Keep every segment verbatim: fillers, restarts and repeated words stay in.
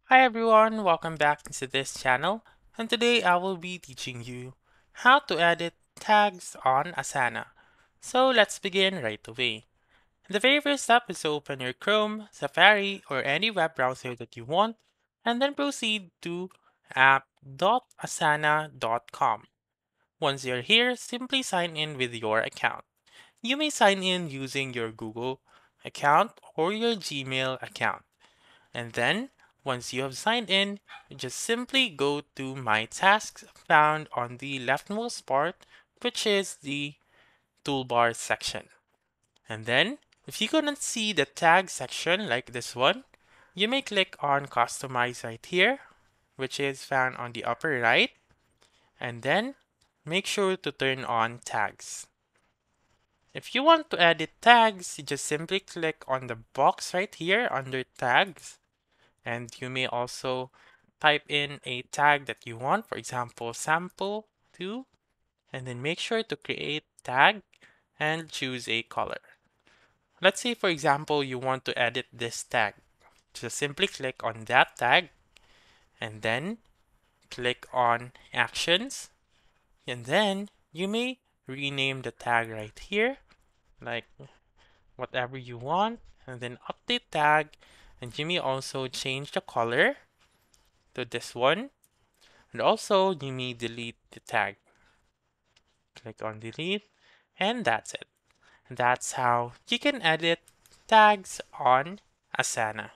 Hi everyone, welcome back to this channel, and today I will be teaching you how to edit tags on Asana. So let's begin right away. The very first step is to open your Chrome, Safari, or any web browser that you want, and then proceed to app dot asana dot com. Once you're here, simply sign in with your account. You may sign in using your Google account or your Gmail account. And then, once you have signed in, you just simply go to My Tasks found on the leftmost part, which is the toolbar section. And then, if you couldn't see the tag section like this one, you may click on Customize right here, which is found on the upper right, and then make sure to turn on tags. If you want to edit tags, you just simply click on the box right here under tags, and you may also type in a tag that you want, for example, sample two, and then make sure to create tag and choose a color. Let's say, for example, you want to edit this tag. Just simply click on that tag and then click on actions, and then you may rename the tag right here, like whatever you want, and then update tag, and you may also change the color to this one. And also, you may delete the tag. Click on delete, and that's it. That's how you can edit tags on Asana.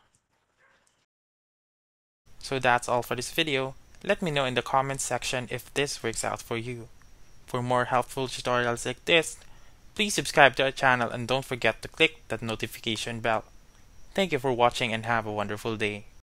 So that's all for this video. Let me know in the comments section if this works out for you. For more helpful tutorials like this, please subscribe to our channel and don't forget to click that notification bell. Thank you for watching and have a wonderful day.